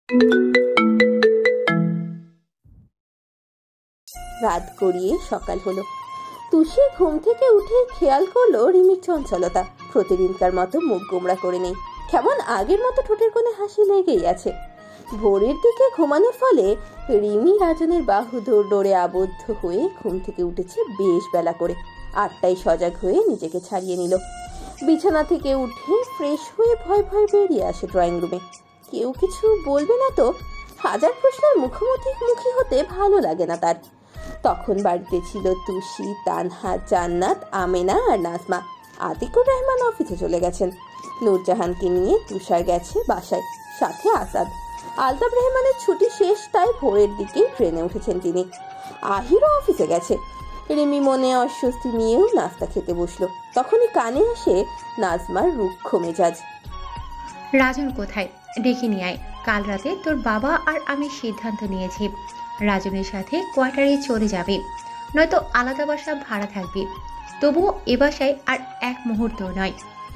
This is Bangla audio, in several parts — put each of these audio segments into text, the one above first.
রাত গড়িয়ে সকাল হলো। তুষি ঘুম থেকে উঠে খেয়াল করলো রিমির চঞ্চলতা প্রতিদিনকার মতো মুখ গোমড়া করে নেই, কেমন আগের মতো ঠোঁটের কোণে হাসি লেগেই আছে। ভোরের দিকে ঘুমানোর ফলে রিমি রাজনের বাহু ডোরে আবদ্ধ হয়ে ঘুম থেকে উঠেছে বেশ বেলা করে। 8টায় সজাগ হয়ে নিজেকে ছাড়িয়ে নিল। বিছানা থেকে উঠে ফ্রেশ হয়ে ভয় ভয় বেরিয়ে আসে ড্রয়িং রুমে। কেউ কিছু বলবে না তো? হাজার প্রশ্নের মুখোমুখি হতে ভালো লাগে না তার। তখন বাড়িতে ছিল তুষি, তানহা, জান্নাত, আমেনা আর নাজমা। আতিকুর রহমান অফিসে চলে গেছেন। নূরজাহানকে নিয়ে তুষার গেছে বাসায়, সাথে আসাদ। আলতাফ রহমানের ছুটি শেষ, তাই ভোরের দিকেই ট্রেনে উঠেছেন তিনি। আহিরও অফিসে গেছে। রিমি মনে অস্বস্তি নিয়েও নাস্তা খেতে বসলো। তখনই কানে আসে নাজমার রুক্ষ মেজাজ। রাজন কোথায়? ডেকে নিয়ে আয়। কাল রাতে তোর বাবা আর আমি সিদ্ধান্ত নিয়েছি রাজনের সাথে কোয়ার্টারে চলে যাবে, নয়তো আলাদা বাসা ভাড়া থাকবি। তবুও এ বাসায় আর এক মুহূর্ত নয়।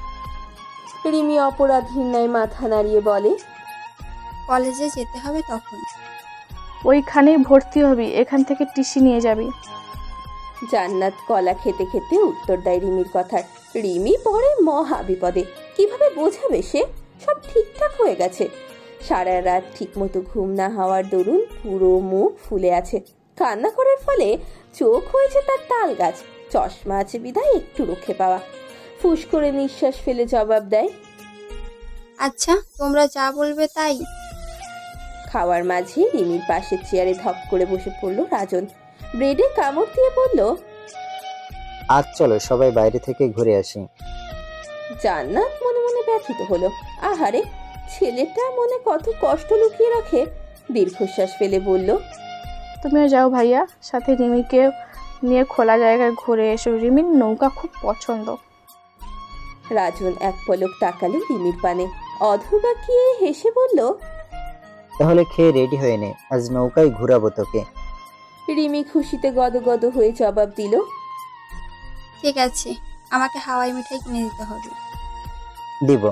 রিমি অপরাধীর ন্যায় মাথা নাড়িয়ে বলে, কলেজে যেতে হবে তখন। ওইখানেই ভর্তি হবি, এখান থেকে টিসি নিয়ে যাবি। জান্নাত কলা খেতে খেতে উত্তর দেয় রিমির কথার। রিমি পরে মহা বিপদে। কিভাবে বোঝাবে সে? সব ঠিকঠাক হয়ে গেছে। সারা রাত ঠিক মতো ঘুম না হওয়ার দরুন পুরো মুখ ফুলে আছে। কান্না করার ফলে চোখ হয়েছে তার তাল গাছ। চশমা আছে বিধায় একটু রক্ষে পাওয়া। ফুস করে নিঃশ্বাস ফেলে জবাব দেয়, আচ্ছা, তোমরা যা বলবে তাই। খাওয়ার মাঝে রিমির পাশের চেয়ারে ধপ করে বসে পড়ল রাজন। ব্রেডে কামড় দিয়ে বলল, আজ চলো সবাই বাইরে থেকে ঘুরে আসি। জান্নাত মনে মনে ব্যথিত হলো। আহারে, ছেলেটা মনে কত কষ্ট লুকিয়ে রাখে। দীর্ঘশ্বাস ফেলে বলল, তুমিও যাও ভাইয়া, সাথে রিমিকে নিয়ে খোলা জায়গায় ঘুরে এসো, রিমির নৌকা খুব পছন্দ। রাজন এক পলক তাকালো রিমির পানে, অধর বাঁকিয়ে হেসে বলল, তাহলে খেয়ে রেডি হয়ে নে, আজ নৌকায় ঘুরাবো তোকে। রিমি খুশিতে গদগদ হয়ে জবাব দিল, ঠিক আছে, আমাকে হাওয়াই মিঠাই কিনে দিতে হবে। দিব।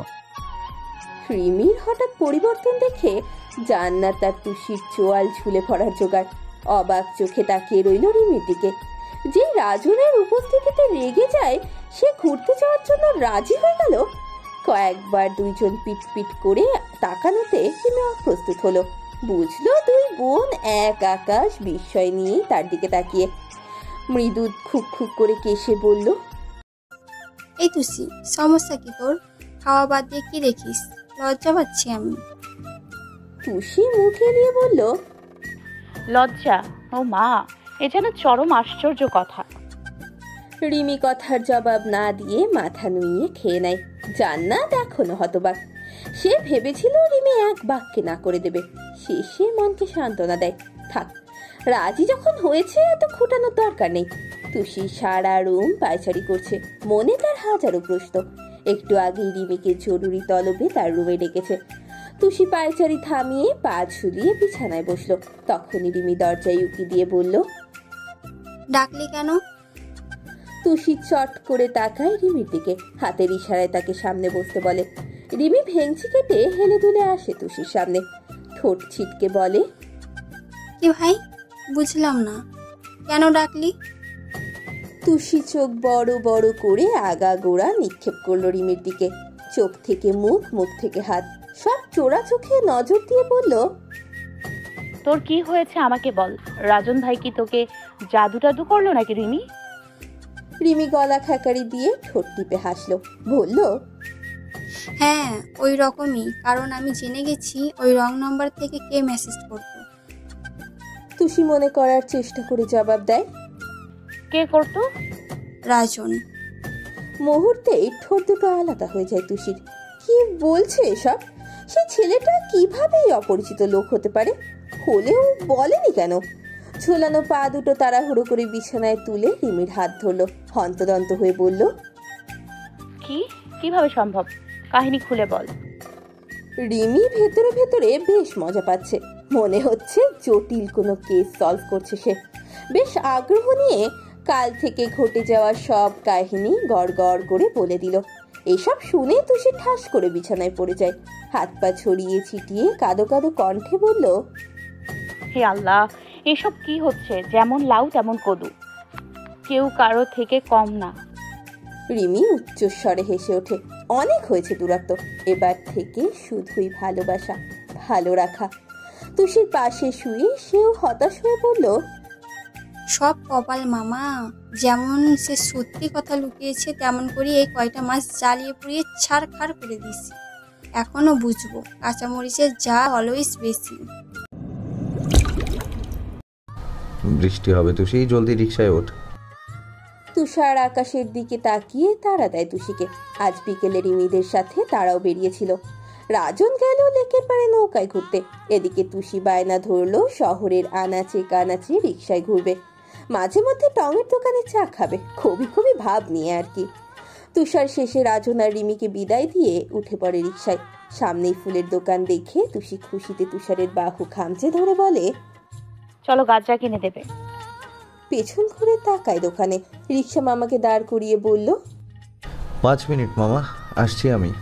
রিমির হঠাৎ পরিবর্তন দেখে জান্নাত আর তুষির চোয়াল ঝুলে পড়ার জোগাড়। অবাক চোখে তাকিয়ে রইল রিমির দিকে। যে রাজনের উপস্থিতিতে রেগে যায়, সে ঘুরতে যাওয়ার জন্য রাজি হয়ে গেল। কয়েকবার দুইজন পিট পিট করে তাকানোতে রিমি অপ্রস্তুত হলো। বুঝলো দুই বোন এক আকাশ, বিস্ময় নিয়ে তার দিকে তাকিয়ে মৃদু খুক খুক করে কেশে বলল, এই তুসি, সমস্যা কি তোর? খাওয়া বাদ দিয়ে কি দেখিস? লজ্জা পাচ্ছি আমি। তুষি মুখ এলিয়ে বলল, লজ্জা? ও মা, এ যেন চরম আশ্চর্য কথা। রিমি কথার জবাব না দিয়ে মাথা নুইয়ে খেয়ে নেয়। জান্নাত এখনো হতবাক। সে ভেবেছিল রিমি এক বাক্যে না করে দেবে। শেষে মনকে সান্ত্বনা দেয়, থাক, রাজি যখন হয়েছে এত খুঁটানোর দরকার নেই। তুষি সারা রুম পায়চারি করছে, মনে তার হাজারো প্রশ্ন। একটু আগেই রিমিকে জরুরি তলবে তার রুমে ডেকেছে। তুষি পায়চারি থামিয়ে পা ঝুলিয়ে বিছানায় বসলো। তখনই রিমি দরজায় উকি দিয়ে বলল, ডাকলি কেন? তুষি চট করে তাকায় রিমির দিকে, হাতের ইশারায় তাকে সামনে বসতে বলে। রিমি ভেঙচি কেটে হেলে দুলে আসে তুষির সামনে, ঠোঁট ছিটকে বলে, কি ভাই, বুঝলাম না, কেন ডাকলি? তুষি চোখ বড় বড় করে আগা গোড়া নিক্ষেপ করলো রিমির দিকে। চোখ থেকে মুখ, মুখ থেকে হাত, সব চোরা চোখে নজর দিয়ে বলল, তোর কি হয়েছে আমাকে বল। রাজন ভাই কি তোকে জাদু টাদু করলো নাকি রিমি? রিমি গলা খ্যাকারি দিয়ে ঠোঁট টিপে হাসলো, বলল, হ্যাঁ, ওই রকমই, কারণ আমি জেনে গেছি ওই রং নাম্বার থেকে কে মেসেজ করতো। তুষি মনে করার চেষ্টা করে জবাব দেয়, কে করতো? রাজন। মুহূর্তেই ঠোঁট দুটো আলাদা হয়ে যায় তুষির। কি বলছে এসব? সেই ছেলেটা কিভাবেই অপরিচিত লোক হতে পারে? হলেও বলেনি কেন? ঝোলানো পা দুটো তাড়াহুড়ো করে বিছানায় তুলে রিমির হাত ধরলো, হন্তদন্ত হয়ে বলল, কিভাবে সম্ভব? কাহিনী খুলে বল। রিমি ভেতরে ভেতরে বেশ মজা পাচ্ছে। মনে হচ্ছে জটিল কোনো কেস সলভ করছে সে। বেশ আগ্রহ নিয়ে কাল থেকে ঘটে যাওয়া সব কাহিনী গড় গড় করে বলে দিল। এসব শুনে তুষি ঠাস করে বিছানায় পড়ে যায়। হাত পা ছড়িয়ে ছিটিয়ে কাঁদো কাঁদো কণ্ঠে বলল, হে আল্লাহ, এসব কি হচ্ছে? যেমন লাউ তেমন কদু, কেউ কারো থেকে কম না। রিমি উচ্চস্বরে হেসে ওঠে। অনেক হয়েছে দূরত্ব, এবার থেকে শুধুই ভালোবাসা, ভালো রাখা। তুষির পাশে শুয়ে সেও হতাশ হয়ে বলল, সব কপাল মামা। যেমন সে সত্যি কথা লুকিয়েছে তেমন করে এই কয়টা মাস জ্বালিয়ে পুড়িয়ে ছাড়খাড় করে দিছি। এখনো বুঝবো কাঁচামরিচের যা অলওয়েজ বেশি। বৃষ্টি হবে তুষি, জলদি রিক্সায় ওঠ। তুষার আকাশের দিকে তাকিয়ে তাড়া দেয় তুষিকে। আজ বিকেলে রিমিদের সাথে তারাও বেরিয়েছিল। রাজন গেল লেকের পাড়ে নৌকায় ঘুরতে। এদিকে তুষি বায়না ধরলো শহরের আনাচে কানাচে রিক্সায় ঘুরবে, মাঝে মধ্যে টঙের দোকানে চা খাবে, খুবই খুবই ভাব নিয়ে আর কি। তুষার শেষে রাজন আর রিমিকে বিদায় দিয়ে উঠে পড়ে রিক্সায়। সামনেই ফুলের দোকান দেখে তুষি খুশিতে তুষারের বাহু খামচে ধরে বলে, চলো গাজরা কিনে দেবে। পেছন ঘুরে তাকায় দোকানে। রিক্সা মামাকে দাঁড় করিয়ে বলল, 5 মিনিট মামা, আসছি আমি।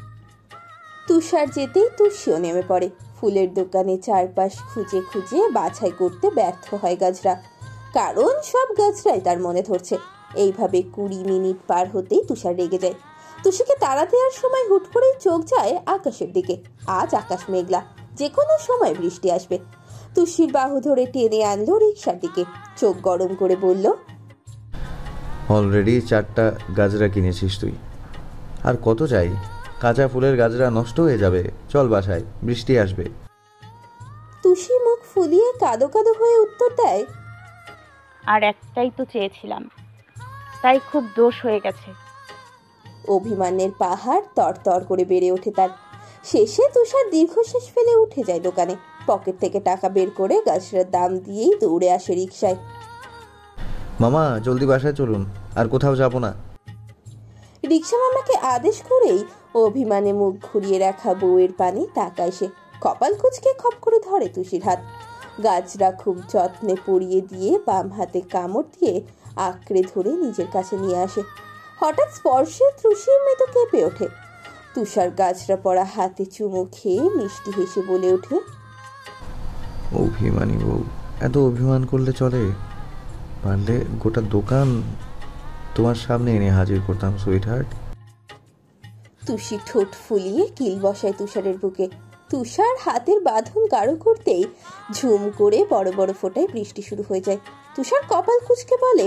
তুষার যেতেই তুষিও নেমে পড়ে। ফুলের দোকানে চারপাশ খুঁজে খুঁজে বাছাই করতে ব্যর্থ হয় গাজরা, কারণ সব গাজরাই তার মনে ধরছে। এইভাবে 20 মিনিট পার হতেই তুষার রেগে যায়। তুষিকে তাড়া দেওয়ার সময় হুট করেই চোখ যায় আকাশের দিকে। আজ আকাশ মেঘলা, যে কোনো সময় বৃষ্টি আসবে। তুষির বাহু ধরে টেনে আনলো রিক্সার দিকে, চোখ গরম করে বলল, অলরেডি 4টা গাজরা কিনেছিস তুই, আর কত চাই? কাঁচা ফুলের গাজরা নষ্ট হয়ে যাবে, চল বাসায়, বৃষ্টি আসবে। তুষি মুখ ফুলিয়ে কাঁদো কাঁদো হয়ে উত্তর দেয়, আর একটাই তো চেয়েছিলাম, তাই খুব দোষ হয়ে গেছে। অভিমানের পাহাড় তরতর করে বেড়ে ওঠে তার। শেষে তুষার দীর্ঘশ্বাস ফেলে উঠে যায় দোকানে। পকেট থেকে টাকা বের করে গাজরার দাম দিয়েই দৌড়ে আসে রিক্সায়। মামা জলদি বাসায় চলুন, আর কোথাও যাব না। রিক্সা মামাকে আদেশ করেই অভিমানে মুখ ঘুরিয়ে রাখা বউয়ের পানে তাকায় সে। কপাল কুঁচকে খপ করে ধরে তুষির হাত। গাজরা খুব যত্নে পরিয়ে দিয়ে বাম হাতে কামড় দিয়ে আঁকড়ে ধরে নিজের কাছে নিয়ে আসে। হঠাৎ স্পর্শে তুষির মৃদু কেঁপে ওঠে। তুষার গাজরা পড়া হাতে চুমু খেয়ে মিষ্টি হেসে বলে ওঠে, অভিমানী বউ, এত অভিমান করলে চলে? পারলে গোটা দোকান তোমার সামনে এনে হাজির করতাম সুইট হার্ট। তুষি ঠোঁট ফুলিয়ে কিল বসায় তুষারের বুকে। তুষার হাতের বাঁধন গাঢ় করতেই ঝুম করে বড় বড় ফোঁটায় বৃষ্টি শুরু হয়ে যায়। তুষার কপাল কুঁচকে বলে,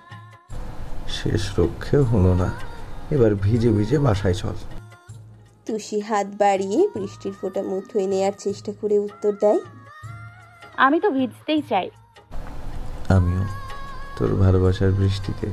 শেষ রক্ষে হলো না, এবার ভিজে ভিজে বাসায় চল। তুষি হাত বাড়িয়ে বৃষ্টির ফোঁটা মুঠোয় নেয়ার চেষ্টা করে উত্তর দেয়, আমি তো ভিজতেই চাই। আমিও তোর ভালোবাসার বৃষ্টিতে।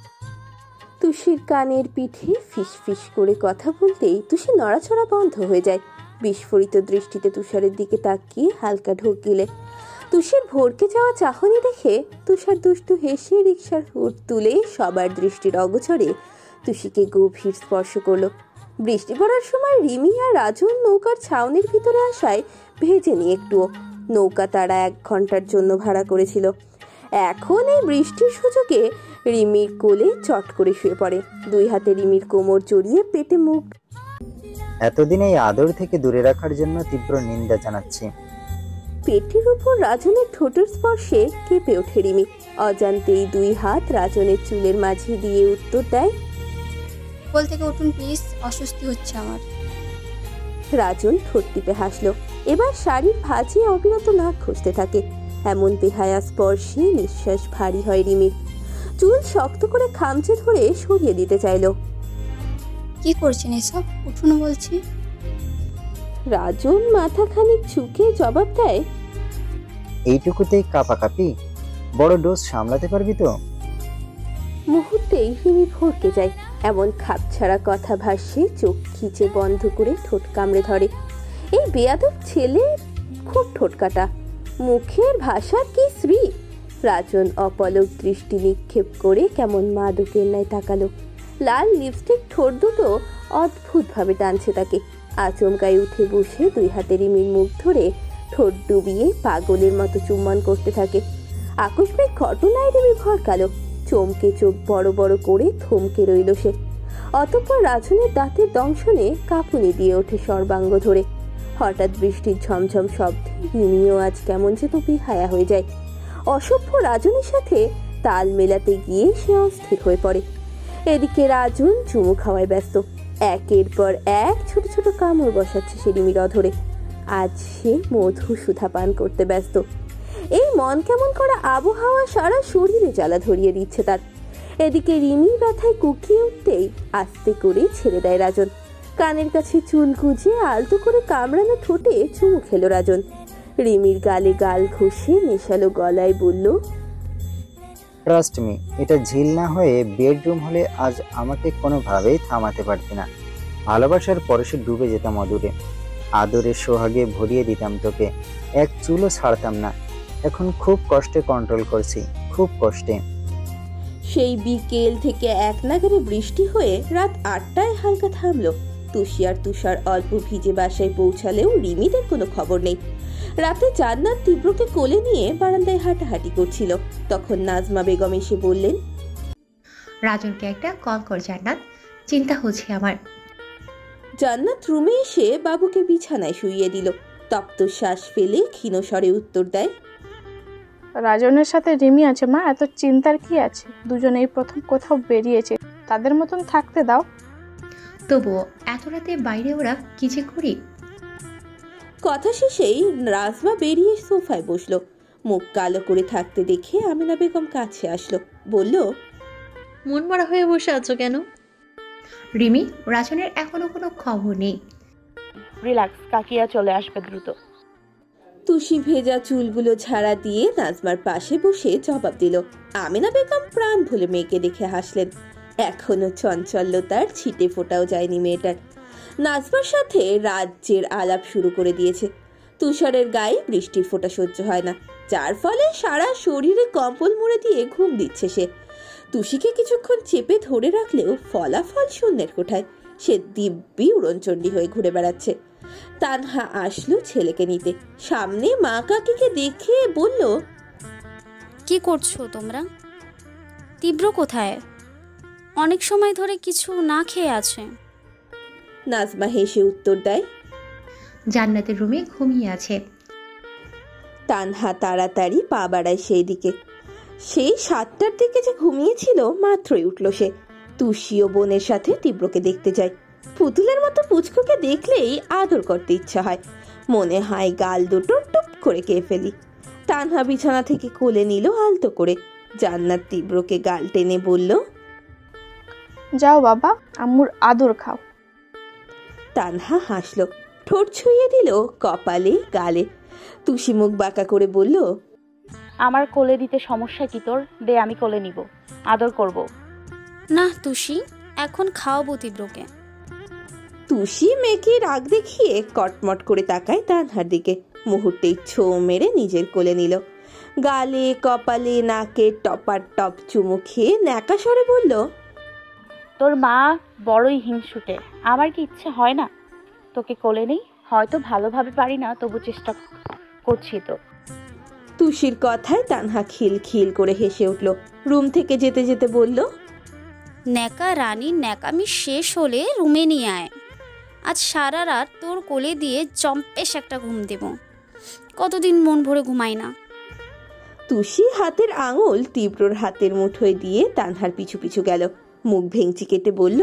তুষির কানের পিঠে ফিস ফিস করে কথা বলতেই তুষি নড়াচড়া বন্ধ হয়ে যায়। বিস্ফোরিত দৃষ্টিতে তুষারের দিকে তাকিয়ে হালকা ঢোক গিলে। তুষির ভরকে যাওয়া চাহনি দেখে তুষার দুষ্টু হেসে রিক্সার হুড তুলে সবার দৃষ্টির অগোচরে তুষিকে গভীর স্পর্শ করলো। বৃষ্টি পড়ার সময় রিমি আর রাজন নৌকার ছাউনির ভিতরে আসায় ভেজেনি একটুও। নৌকা তারা 1 ঘন্টার জন্য ভাড়া করেছিল। এখন এই বৃষ্টির সুযোগে রিমির কোলে চট করে শুয়ে পড়ে। 2 হাতে রিমির কোমর জড়িয়ে পেটে মুখ। এতদিন এই আদর থেকে দূরে রাখার জন্য তীব্র নিন্দা জানাচ্ছি। পেটের উপর রাজনের ঠোঁটের স্পর্শে কেঁপে ওঠে রিমি। অজান্তেই 2 হাত রাজনের চুলের মাঝে দিয়ে উত্তর দেয়, কোল থেকে উঠুন প্লিজ, অস্বস্তি হচ্ছে আমার। রাজন ঠোঁট টিপে হাসলো। এবার শাড়ির ভাঁজে অবিরত নাক ঘষতে থাকে। এমন বেহায়া স্পর্শে নিঃশ্বাস ভারী হয় রিমির। চুল শক্ত করে খামচে ধরে সরিয়ে দিতে চাইলো। কি করছেন এসব? উঠুন বলছি। রাজন মাথা খানিক ঝুঁকে জবাব দেয়, এইটুকুতেই কাঁপাকাঁপি? বড় ডোজ সামলাতে পারবি তো? মুহূর্তেই রিমি ভরকে যায়। এমন খাপছাড়া কথা ভাসে চোখ খিচে বন্ধ করে ঠোঁট কামড়ে ধরে। এই বেয়াদব ছেলে খুব ঠোঁটকাটা, মুখের ভাষার কি শ্রী। রাজন অপলক দৃষ্টি নিক্ষেপ করে কেমন মাদকের ন্যায় তাকালো। লাল লিপস্টিক ঠোঁট দুটো অদ্ভুতভাবে টানছে তাকে। আচমকায় উঠে বসে 2 হাতে রিমির মুখ ধরে ঠোঁট ডুবিয়ে পাগলের মতো চুম্বন করতে থাকে। আকস্মিক ঘটনায় রিমি ভরকালো। চমকে চোখ বড় বড় করে থমকে রইল সে। অতঃপর রাজনের দাঁতের দংশনে কাঁপুনি দিয়ে ওঠে সর্বাঙ্গ ধরে। হঠাৎ বৃষ্টির ঝমঝম শব্দে রিমিও আজ কেমন যেন বেহায়া হয়ে যায়। অসভ্য রাজনের সাথে তাল মেলাতে গিয়ে সে অস্থির হয়ে পড়ে। এদিকে রাজন চুমু খাওয়ায় ব্যস্ত। একের পর এক ছোট ছোট কামড় বসাচ্ছে সে রিমির অধরে। আজ সে মধু সুধা পান করতে ব্যস্ত। এই মন কেমন করা আবহাওয়া সারা শরীরে জ্বালা ধরিয়ে দিচ্ছে তার। এদিকে রিমির ব্যথায় কুকিয়ে উঠতেই আস্তে করে ছেড়ে দেয় রাজন। কানের কাছে চুল গুজে আলতো করে কামড়ানো ঠোঁটে চুমু খেলো রাজন। রিমির গালে গাল ঘষে নেশালো গলায় বলল, ট্রাস্ট মি, এটা ঝিল না হয়ে বেডরুম হলে আজ আমাকে কোনোভাবেই থামাতে পারতি না। ভালোবাসার পরশে ডুবে যেতাম অদূরে, আদরে সোহাগে ভরিয়ে দিতাম তোকে, এক চুলও ছাড়তাম না। এখন খুব কষ্টে কন্ট্রোল করছি, খুব কষ্টে। সেই বিকেল থেকে এক নাগারে বৃষ্টি হয়ে রাত 8টায় হালকা থামলো। তুষি আর তুষার অল্প ভিজে বাসায় পৌঁছালেও রিমিদের কোনো খবর নেই। রাতে জান্নাত তীব্রকে কোলে নিয়ে বারান্দায় হাঁটাহাঁটি করছিল। তখন নাজমা বেগম এসে বললেন, রাজনকে একটা কল কর জান্নাত, চিন্তা হচ্ছে আমার। জান্নাত রুমে এসে বাবুকে বিছানায় শুইয়ে দিল। তপ্ত শ্বাস ফেলে ক্ষীণ স্বরে উত্তর দেয়, রাজনের সাথে রিমি আছে মা, এত চিন্তার কি আছে? দুজনেই প্রথম কোথাও বেরিয়েছে, তাদের মতন থাকতে দাও। তবুও এত রাতে বাইরে ওরা কি যে করি। কথা শেষেই নাজমা বেরিয়ে সোফায় বসলো। মুখ কালো করে থাকতে দেখে আমিনা বেগম কাছে আসলো, বলল, মন মরা হয়ে বসে আছো কেন? রিমি, রাজনের এখনো কোনো খবর নেই। রিল্যাক্স, কাকিয়া চলে আসবে দ্রুত। তুষি ভেজা চুলগুলো ঝাড়া দিয়ে নাজমার পাশে বসে জবাব দিল। আমিনা বেগম প্রাণ ভুলে মেয়েকে দেখে হাসলেন। এখনো চঞ্চল্যতার ছিটে ফোটাও যায়নি মেয়েটার। নাজমার সাথে রাজ্যের আলাপ শুরু করে দিয়েছে। তুষারের গায়ে বৃষ্টির ফোঁটা সহ্য হয় না, যার ফলে সারা শরীরে কম্বল মুড়ে দিয়ে ঘুম দিচ্ছে সে। তুষিকে কিছুক্ষণ চেপে ধরে রাখলেও ফলাফল শূন্যের কোঠায়। সে দিব্যি উড়নচণ্ডী হয়ে ঘুরে বেড়াচ্ছে। তানহা আসলো ছেলেকে নিতে। সামনে মা কাকিকে দেখে বলল, কি করছো তোমরা? তীব্র কোথায়? অনেক সময় ধরে কিছু না খেয়ে আছে। নাজমা হেসে উত্তর দেয়, জান্নাতের রুমে ঘুমিয়ে আছে। তানহা তাড়াতাড়ি পা বাড়ায় সেই দিকে। সেই 7টার দিকে যে ঘুমিয়েছিল মাত্রই উঠল সে। তুষিও বোনের সাথে তীব্রকে দেখতে যায়। পুতুলের মতো পুচকুকে দেখলেই আদর করতে ইচ্ছা হয়। মনে হয় গাল দুটো টুপ করে খেয়ে ফেলি। তানহা বিছানা থেকে কোলে নিল আলতো করে। জান্নাত তীব্রকে গাল টেনে বলল, যাও বাবা, আম্মুর আদর খাও। তানহা হাসলো, ঠোঁট ছুঁয়ে দিল কপালে গালে। তুষি মুখ বাঁকা করে বলল, আমার কোলে দিতে সমস্যা কি তোর? দে, আমি কোলে নিব, আদর করব। না তুষি, এখন খাওয়াবো তীব্রকে। তুষি মেয়েকে রাগ দেখিয়ে কটমট করে তাকায় তানহার দিকে। মুহূর্তেই ছো মেরে নিজের কোলে নিল। গালে কপালে নাকে টপার টপ চুমু খেয়ে ন্যাকা স্বরে বলল, তোর মা বড়ই হিংসুটে, আমার কি ইচ্ছে হয় না তোকে কোলে নেই? হয়তো ভালোভাবে পারি না, তবু চেষ্টা করছি তো। তুষির কথায় তানহা খিল খিল করে হেসে উঠল। রুম থেকে যেতে যেতে বলল, ন্যাকা রানীর ন্যাকামি শেষ হলে রুমে নিয়ে আয়। আজ সারা রাত তোর কোলে দিয়ে জম্পেশ একটা ঘুম দেব। কতদিন মন ভরে ঘুমাই না। তুষি হাতের আঙুল তীব্রর হাতের মুঠোয় দিয়ে তানহার পিছু পিছু গেল। মুখ ভেঙচি কেটে বলল,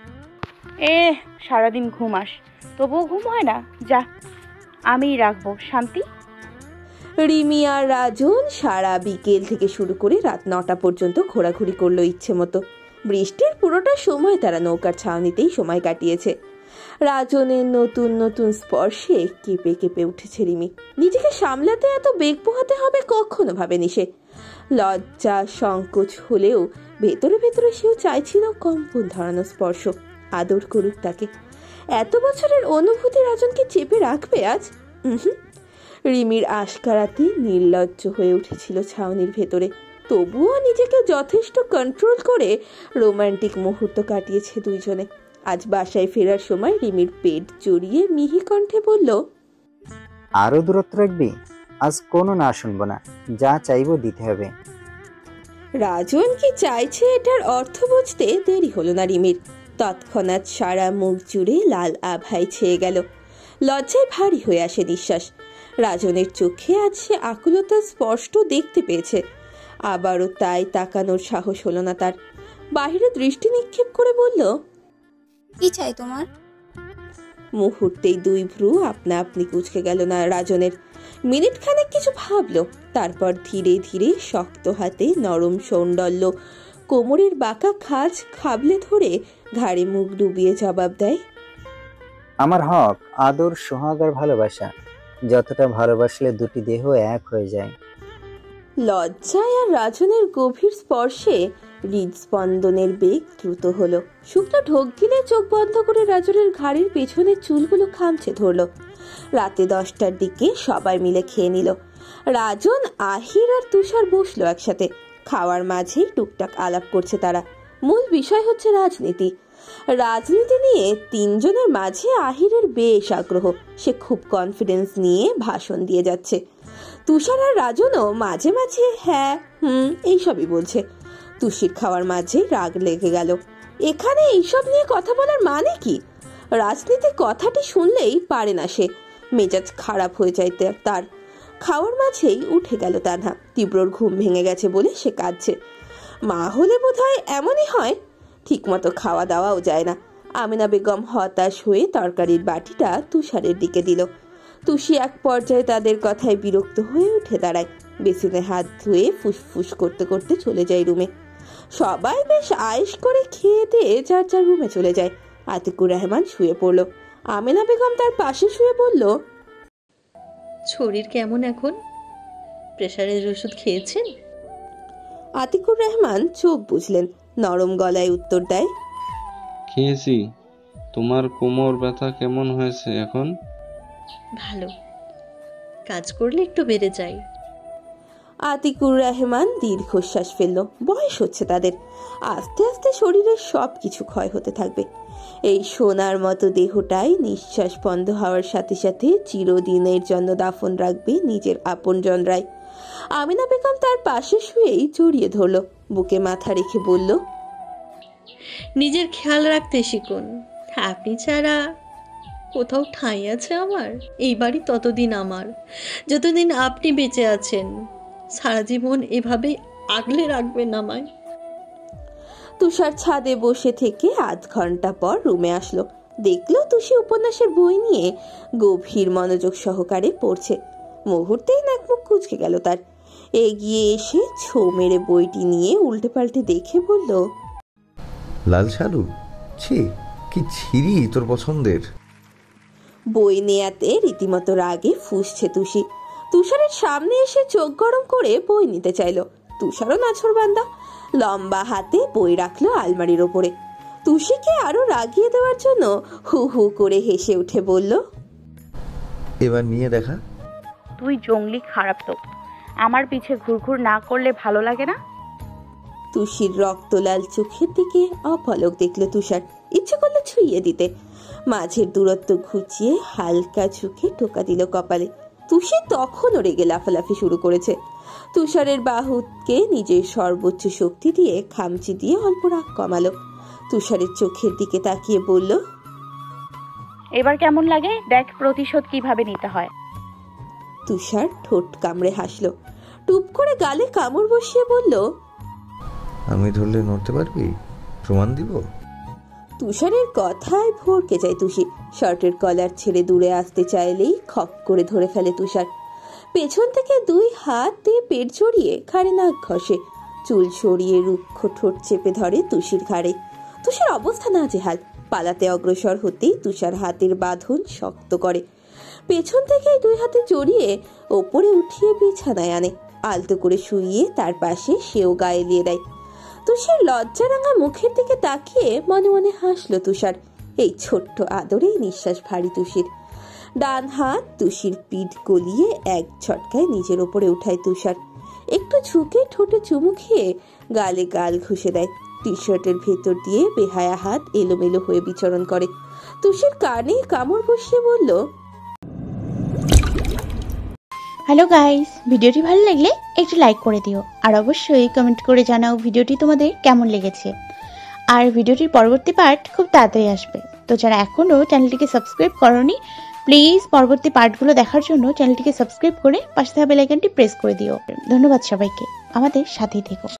সারাদিন ঘুমাস, তবুও ঘুম হয় না? যা, আমিই রাখবো শান্তি। রিমি আর রাজন সারা বিকেল থেকে শুরু করে রাত 9টা পর্যন্ত ঘোরাঘুরি করলো ইচ্ছে মতো। বৃষ্টির পুরোটা সময় তারা নৌকার ছাউনিতেই সময় কাটিয়েছে। রাজনের নতুন নতুন স্পর্শে কেঁপে কেঁপে উঠেছে রিমি। নিজেকে সামলাতে এত বেগ পোহাতে হবে কখনো ভাবেনি সে। লজ্জা সংকোচ হলেও ভেতরে ভেতরে সেও চাইছিল কম্পন ধরানো স্পর্শ, আদর করুক তাকে। এত বছরের অনুভূতি রাজনকে চেপে রাখবে আজ? রিমির আশকারাতে নির্লজ্জ হয়ে উঠেছিল ছাউনির ভেতরে। তবুও নিজেকে যথেষ্ট কন্ট্রোল করে রোমান্টিক মুহূর্ত কাটিয়েছে দুইজনে। আজ বাসায় ফেরার সময় রিমির পেট জড়িয়ে মিহি কণ্ঠে বলল, আরো দূরত্ব রাখবি? আজ কোনো না শুনবো না, যা চাইবো দিতে হবে। রাজন কি চাইছে এটার অর্থ বুঝতে দেরি হলো না রিমির। তৎক্ষণাৎ সারা মুখ জুড়ে লাল আভায় ছেয়ে গেল। লজ্জায় ভারী হয়ে আসে নিঃশ্বাস। রাজনের চোখে আজ সে আকুলতা স্পষ্ট দেখতে পেয়েছে। আবারও তাই তাকানোর সাহস হলো না তার। বাহিরে দৃষ্টি নিক্ষেপ করে বলল, কি চাই তোমার? মুহূর্তেই দুই ভ্রু আপনা আপনি কুঁচকে গেল না রাজনের। মিনিট খানেক কিছু ভাবলো, তারপর ধীরে ধীরে শক্ত হাতে নরম সৌন্দর্য কোমরের বাঁকা খাঁজ খাবলে ধরে ঘাড়ে মুখ ডুবিয়ে জবাব দেয়, আমার হক, আদর, সোহাগ আর ভালোবাসা। যতটা ভালোবাসলে দুটি দেহ এক হয়ে যায়। লজ্জায় আর রাজনের গভীর স্পর্শে হৃদস্পন্দনের বেগ দ্রুত হলো। শুকনো ঢোক গিলে চোখ বন্ধ করে রাজনের ঘাড়ের পেছনের চুলগুলো খামচে ধরল। রাতে 10টার দিকে সবাই মিলে খেয়ে নিল। রাজন, আহির আর তুষার বসলো একসাথে। খাওয়ার মাঝেই টুকটাক আলাপ করছে তারা। মূল বিষয় হচ্ছে রাজনীতি। রাজনীতি নিয়ে তিনজনের মাঝে আহিরের বেশ আগ্রহ। সে খুব কনফিডেন্স নিয়ে ভাষণ দিয়ে যাচ্ছে। তুষার আর রাজনও মাঝে মাঝে হ্যাঁ এইসবই বলছে। তুষির খাওয়ার মাঝে রাগ লেগে গেল। এখানে এইসব নিয়ে কথা বলার মানে কি? রাজনীতি কথাটি শুনলেই পারে না সে। মেজাজ খারাপ হয়ে যায় তার। খাওয়ার মাঝেই উঠে গেল তানহা। তীব্রর ঘুম ভেঙে গেছে বলে সে কাঁদছে। মা হলে বোধহয় এমনই হয়, ঠিকমতো খাওয়া দাওয়াও যায় না। আমিনা বেগম হতাশ হয়ে তরকারির বাটিটা তুষারের দিকে দিল। তুষি এক পর্যায়ে তাদের কথায় বিরক্ত হয়ে উঠে দাঁড়ায়। বেসিনে হাত ধুয়ে ফুসফুস করতে করতে চলে যায় রুমে। সবাই বেশ আয়েশ করে খেয়ে দিয়ে যার যার রুমে চলে যায়। আতিকুর রহমান শুয়ে পড়ল। আমিনা বেগম তার পাশে শুয়ে বলল, শরীর কেমন এখন? প্রেশারের ওষুধ খেয়েছেন? আতিকুর রহমান চোখ বুঝলেন, নরম গলায় উত্তর দেয়, খেয়েছি। তোমার কোমর ব্যথা কেমন হয়েছে এখন? ভালো, কাজ করলে একটু বেড়ে যায়। আতিকুর রহমান দীর্ঘশ্বাস ফেলল। বয়স হচ্ছে তাদের, আস্তে আস্তে শরীরের সব কিছু ক্ষয় হতে থাকবে। এই সোনার মতো দেহটাই নিঃশ্বাস বন্ধ হওয়ার সাথে সাথে চিরদিনের জন্য দাফন রাখবে নিজের আপনজনরাই। আমিনা বেগম তার পাশে শুয়েই জড়িয়ে ধরল, বুকে মাথা রেখে বলল, নিজের খেয়াল রাখতে শিখুন। আপনি ছাড়া কোথাও ঠাঁই আছে আমার? এই বাড়ি ততদিন আমার, যতদিন আপনি বেঁচে আছেন। সারা জীবন এভাবে আগলে রাখবেন আমায়। তুষার ছাদে বসে থেকে আধ ঘন্টা পর রুমে আসলো। দেখলো তুষি উপন্যাসের বই নিয়ে গভীর মনোযোগ সহকারে পড়ছে। মুহূর্তেই নাক মুখ কুঁচকে গেল তার। এগিয়ে এসে ছো মেরে বইটি নিয়ে উল্টে পাল্টে দেখে বলল, লাল শালু, ছি, কি ছিরি তোর পছন্দের। বই নেয়াতে রীতিমতো রাগে ফুঁসছে তুষি। তুষারের সামনে এসে চোখ গরম করে বই নিতে চাইলো। তুষারও নাছোড়বান্দা, লম্বা হাতে বই রাখলো আলমারির ওপরে। তুষিকে আরো রাগিয়ে দেওয়ার জন্য হু হু করে হেসে উঠে বলল, এবার নিয়ে দেখা। তুই জঙ্গলি খারাপ তো, আমার পিছে ঘুরঘুর না করলে ভালো লাগে না। তুষির রক্তলাল চোখের দিকে অপলক দেখলো তুষার। ইচ্ছে করলো ছুঁয়ে দিতে। মাঝের দূরত্ব ঘুচিয়ে হালকা ঝুঁকে টোকা দিল কপালে। তুষি তখনও রেগে লাফালাফি শুরু করেছে। তুষারের বাহুকে নিজের সর্বোচ্চ শক্তি দিয়ে খামচি দিয়ে অল্প রাগ কমালো। তুষারের চোখের দিকে তাকিয়ে বলল, এবার কেমন লাগে দেখ, প্রতিশোধ কিভাবে নিতে হয়। তুষার ঠোঁট কামড়ে হাসলো। টুপ করে গালে কামড় বসিয়ে বলল, আমি ধরলে নড়তে পারবি? প্রমাণ দিব। তুষারের কথায় ভরকে যায় তুষি। শার্টের কলার ছেড়ে দূরে আসতে চাইলেই খপ করে ধরে ফেলে তুষার। পেছন থেকে দুই হাত দিয়ে পেট জড়িয়ে ঘাড়ে নাক ঘষে। চুল সরিয়ে রুক্ষ ঠোঁট চেপে ধরে তুষির ঘাড়ে। তুষার অবস্থা নাজেহাল। পালাতে অগ্রসর হতেই তুষার হাতের বাঁধন শক্ত করে। পেছন থেকে দুই হাতে জড়িয়ে ওপরে উঠিয়ে বিছানায় আনে। আলতো করে শুইয়ে তার পাশে সেও গায়ে দিয়ে দেয়। তুষার লজ্জারাঙা মুখের দিকে তাকিয়ে মনে মনে হাসলো তুষার। এই ছোট্ট আদরেই নিঃশ্বাস ভারী তুষির। ডান হাত তুষির পিঠ গলিয়ে এক ঝটকায় নিজের ওপরে উঠায় তুষার। একটু ঝুঁকে ঠোঁটে চুমু খেয়ে গালে গাল ঘষে দেয়। টি শার্টের ভেতর দিয়ে বেহায়া হাত এলোমেলো হয়ে বিচরণ করে। তুষির কানে কামড় বসিয়ে বলল, হ্যালো গাইস, ভিডিওটি ভালো লাগলে একটু লাইক করে দিও আর অবশ্যই কমেন্ট করে জানাও ভিডিওটি তোমাদের কেমন লেগেছে। আর ভিডিওটির পরবর্তী পার্ট খুব তাড়াতাড়ি আসবে। তো যারা এখনও চ্যানেলটিকে সাবস্ক্রাইব করোনি, প্লিজ পরবর্তী পার্টগুলো দেখার জন্য চ্যানেলটিকে সাবস্ক্রাইব করে পাশে থাকা বেল আইকনটি প্রেস করে দিও। ধন্যবাদ সবাইকে, আমাদের সাথেই থেকো।